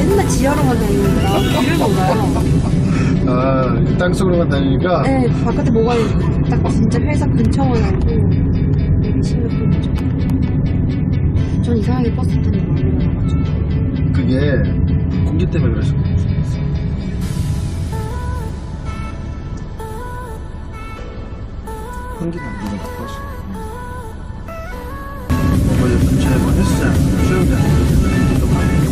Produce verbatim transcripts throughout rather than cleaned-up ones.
맨날 지하로만 다니니까 길을 몰라요. 아, 땅속으로만 다니니까? 네, 바깥에 뭐가 딱 진짜 회사 근처만 알고 되게 심각한 거죠. 전 이상하게 버스 타는 거 많이 나가지고. 그게 공기 때문에 그러실 거예요. 공기가 안 되는 거 버스. 어제 근처에 뭐 헬스장, 수영장 이런 데도 많고.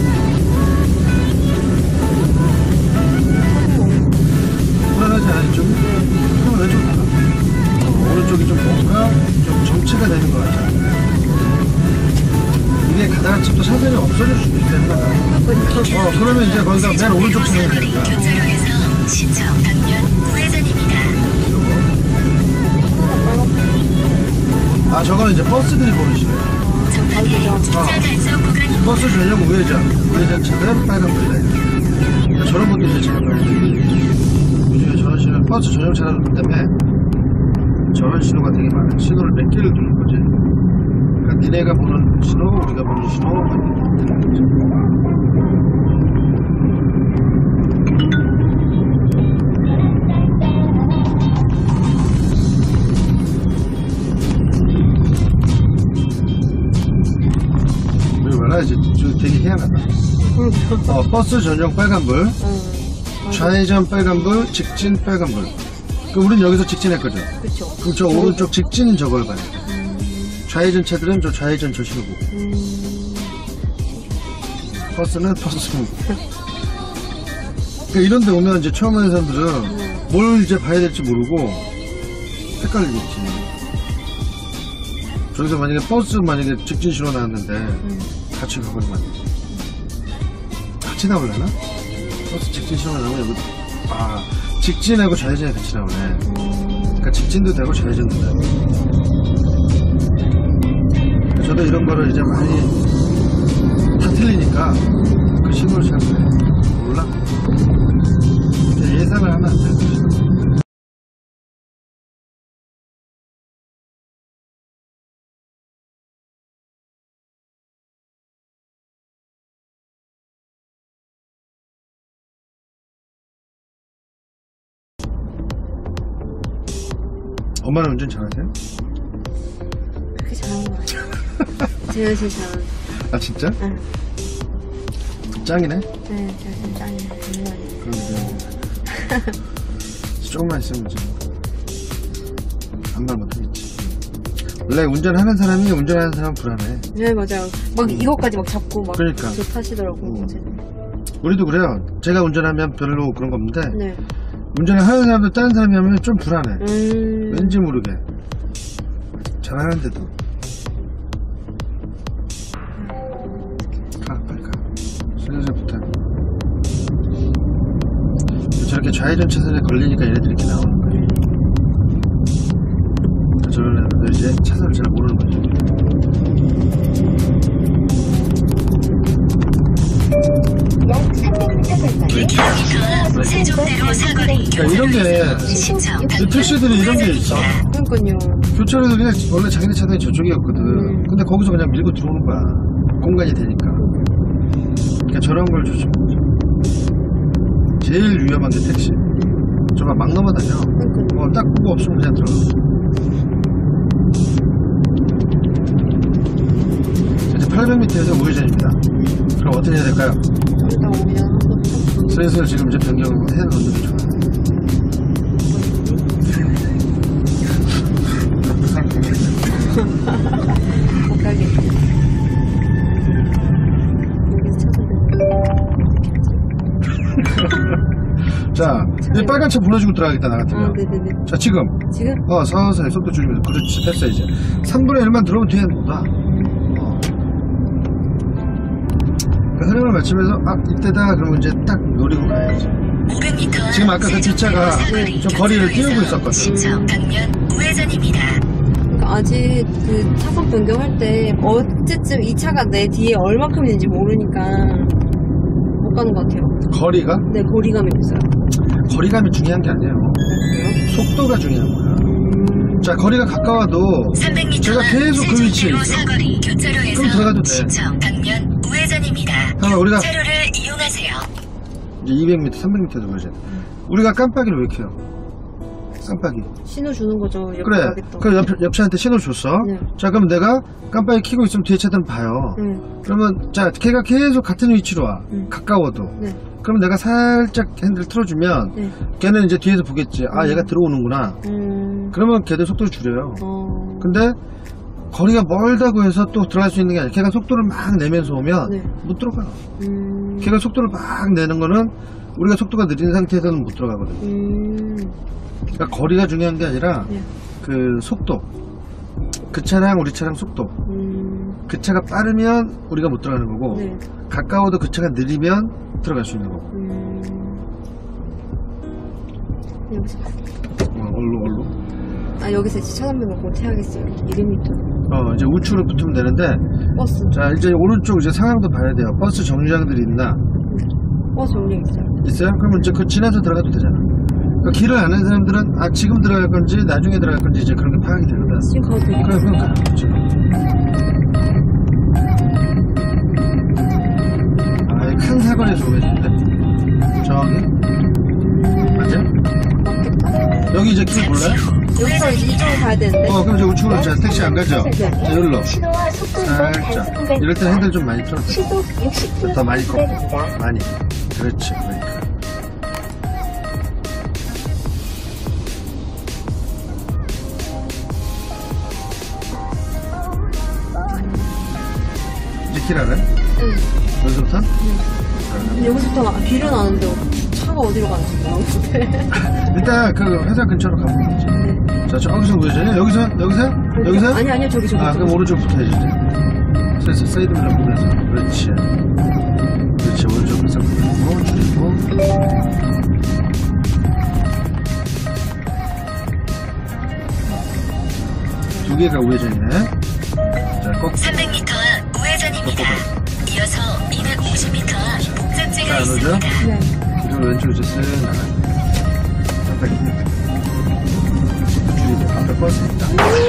불안하지 않아요? 좀? 그럼 왼쪽 나가. 어, 오른쪽이 좀 뭔가 좀 정체가 되는 것 같잖아요. 이게 가다가 또 사선이 없어질 수도 있다 했다가. 어, 그러면 이제 거기가 맨 오른쪽 차선이 되니까. 교차로에서 신청 방면 우회전입니다. 아, 저거는 이제 버스들이 보내시네요. 정답이 주차 단속 구간입니다. 버스 전용 우회전, 우회전 차는 빨간불이다. 저런 것도 이제 잘 봐야 돼요. 요즘에 저런 신호, 버스 전용 차량 때문에 저런 신호가 되게 많아요. 신호를 몇 개를 두는 거지. 그러니까 니네가 보는 신호, 우리가 보는 신호, 우리 말하지. 되게 희한하다. 어, 버스 전용 빨간불, 응, 좌회전 빨간불, 직진 빨간불. 그럼 우린 여기서 직진했거든. 그쵸. 그럼 저 오른쪽 직진 저걸 봐야 돼. 음. 좌회전 차들은 저 좌회전 저 신호 보고. 음. 버스는 버스. 그러니까 이런 데 오면 이제 처음 하는 사람들은 음. 뭘 이제 봐야 될지 모르고 헷갈리겠지. 저기서 만약에 버스 만약에 직진 신호 나왔는데 음. 같이 가버리면 안 되지. 같이 나오려나? 버스 직진 신호가 나오면 여기 아 직진하고 좌회전이 같이 나오네. 그러니까 직진도 되고 좌회전도 되고. 저도 이런 거를 이제 많이 다 틀리니까 그 신호를 잘 몰라. 예상을 하면 안 돼. 엄마는 운전 잘하세요? 그렇게 잘하는 거 같아요. 제가 제일 잘하는. 아 진짜? 응. 짱이네? 네, 제가 제일 짱이에요. 정말이에요. 그런데 조금만 있으면 이제 반말 못하겠지. 원래 운전하는 사람이 운전하는 사람은 불안해. 네, 맞아요. 막 이것까지 막 잡고 막 그러니까. 저 타시더라고요. 음. 우리도 그래요. 제가 운전하면 별로 그런 거 없는데 네. 운전을 하는 사람도 다른 사람이 하면 좀 불안해. 음... 왠지 모르게. 잘하는데도. 가, 빨리 가. 슬슬 부탁. 저렇게 좌회전 차선에 걸리니까 얘네들이 이렇게 나오는 거예요. 저런 애들도 이제 차선을 잘 모르는 거죠. 세종대로 사거리 그러니까 이런 게 신청 이 택시들이 이런 게 있어. 그러니까요. 교차로도 그냥 원래 자기네 차선이 저쪽이었거든. 음. 근데 거기서 그냥 밀고 들어오는 거야. 공간이 되니까. 그러니까 저런 걸 조심. 제일 위험한 게 택시. 저거 막 넘어다녀. 어, 딱 보고 없으면 그냥 들어가. 이제 팔백 미터에서 우회전입니다. 그럼 어떻게 해야 될까요? 일단 그냥 한번 슬슬 지금 이제 변경을 해야 넣는 게 좋아요. 못하게. 여기서 찾아볼게요. 자, 이 빨간 차 불러주고 들어가겠다, 나 같으면. 아, 네네네. 자, 지금. 지금? 어, 서서히 속도 줄이면서. 그렇지, 됐어, 이제. 삼분의 일만 들어오면 뒤에는 못 와. 어. 그 흐름을 맞추면서, 아, 이때다. 그러면 이제 딱 노리고 가야지. 오백 미터 지금 아까 그 뒷차가 좀 거리를 띄우고 있었거든. 신청 방면 우회전입니다. 그러니까 아직 그 차선 변경할 때 어쨌든 이 차가 내 뒤에 얼마큼 있는지 모르니까 못 가는 것 같아요. 거리가? 네, 거리감이 없어요. 거리감이 중요한 게 아니에요. 그래요? 속도가 중요한 거야. 음... 자, 거리가 가까워도 삼백 미터 제가 계속 그 위치에 있어. 사거리 그럼 교차로에서 들어가도 돼. 신청 방면 우회전입니다. 그러면 우리가 차로를 이용하세요. 이제 이백 미터, 삼백 미터도 보여줘야 돼. 우리가 깜빡이를 왜 켜요? 깜빡이. 신호 주는 거죠. 옆에 그래. 가겠다. 그 옆, 옆 차한테 신호 줬어. 네. 자, 그럼 내가 깜빡이 켜고 있으면 뒤에 차들은 봐요. 네. 그러면, 자, 걔가 계속 같은 위치로 와. 음. 가까워도. 네. 그럼 내가 살짝 핸들 틀어주면, 네. 걔는 이제 뒤에서 보겠지. 아, 음. 얘가 들어오는구나. 음. 그러면 걔도 속도를 줄여요. 어. 근데, 거리가 멀다고 해서 또 들어갈 수 있는 게 아니라, 걔가 속도를 막 내면서 오면, 네. 못 들어가요. 음. 걔가 속도를 막 내는 거는, 우리가 속도가 느린 상태에서는 못 들어가거든요. 음. 그러니까 거리가 중요한 게 아니라, 네. 그 속도. 그 차랑 우리 차랑 속도. 음. 그 차가 빠르면 우리가 못 들어가는 거고, 네. 가까워도 그 차가 느리면 들어갈 수 있는 거고. 음. 여기서. 어, 얼로, 얼로. 아, 여기서 이제 차선변 꼭 해야겠어요. 이백 미터. 어, 이제 우측으로 붙으면 되는데, 버스. 자, 이제 오른쪽 이제 상황도 봐야 돼요. 버스 정류장들이 있나? 버스 정류 있어요. 있어요? 그러면 이제 그 지나서 들어가도 되잖아. 그러니까 길을 아는 사람들은, 아, 지금 들어갈 건지, 나중에 들어갈 건지, 이제 그런 게 파악이 되거든. 지금 가도 되겠다. 그래, 그럼 가. 지금. 아, 이 큰 사거리에서 오겠는데? 저기? 맞아? 맞겠다. 여기 이제 길 몰라요? 여기서 이제 이쪽으로 가야 되는데. 어, 그럼 이제 우측으로 자, 택시 안 가죠? 네. 자, 여기로. 신호와 속도 위반 살짝. 단속 구간 이럴 때 핸들 좀 많이 틀어줘. 시속 육십 킬로미터 더 많이 꺾어. 구간입니다. 많이. 그렇지, 그러니까. 이제 길 알아요? 응. 여기서부터? 근데 여기서부터 막 비료 나는데 차가 어디로 가는지 모르겠는데. 일단 그 회사 근처로 가면 되지. 네. 자, 저기서 보여줘요? 여기서? 여기서? 여기서? 아니, 아니요, 저기, 저기. 아, 그럼 저기. 오른쪽부터 해주세요. 그래서 사이드미러 보면서. 그렇지. 그렇지, 오른쪽에서 보고, 줄이고. 두 개가 우회전이네. 자, 꼭. 삼백 미터 앞 우회전입니다. 이어서 이백오십 미터 앞 목적지가 자, 그러죠? 있습니다. 네. 길을 왼쪽으로 이제 쓱 나가요. 깜빡이. 줄이고, 앞에 버스 있다.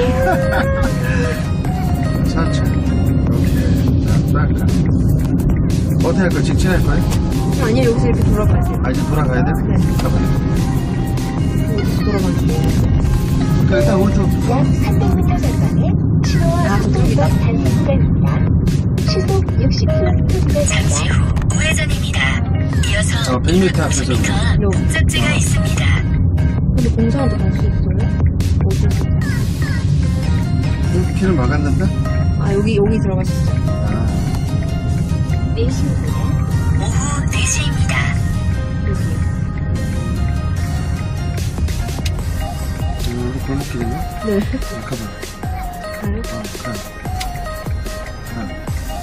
천천히. 이렇게. 자, 딱 가. 어떻게 할 거야? 직진할 거야? 아니요, 여기서 이렇게 돌아가야 돼요. 아, 이제 돌아가야 돼? 네. 가봐요. 어디서 돌아가는 거예요? 그러니까 일단 오른쪽. 약 삼백 미터 전방에 신호와 아, 속도 저쪽이다. 위반 단속 구간입니다. 시속 육십 킬로미터 잠시 구간입니다. 후 우회전입니다. 이어서 어, 백 미터 이백오십 앞에서 미터 앞 요. 목적지가 어. 있습니다. 근데 공사한테 갈 수 있어요? 어디? 여기 길을 막았는데? 아, 여기, 여기 들어가시죠. 아, 네 시입니다. 오후 네 시입니다. 여기. 여기 골목길이네? 네. 아, 가봐. 가요? 어, 가. 가.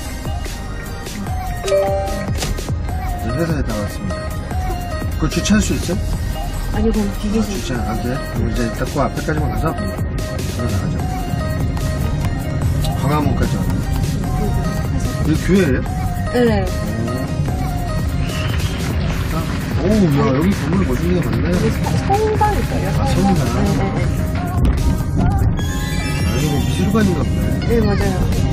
이제 회사에 다 왔습니다. 그거 주차할 수 있어? 아니, 그럼 아, 비계시. 주차 안 돼? 그럼 이제 일단 그 앞에까지만 가서 들어나가죠. 광화문까지 왔네. 여기 교회예요? 네. 오, 야, 여기 건물 멋있는 게 많네. 여기 성당일까요? 아, 성당. 네, 네, 아, 이거 뭐 미술관인가 보네. 네. 네, 맞아요.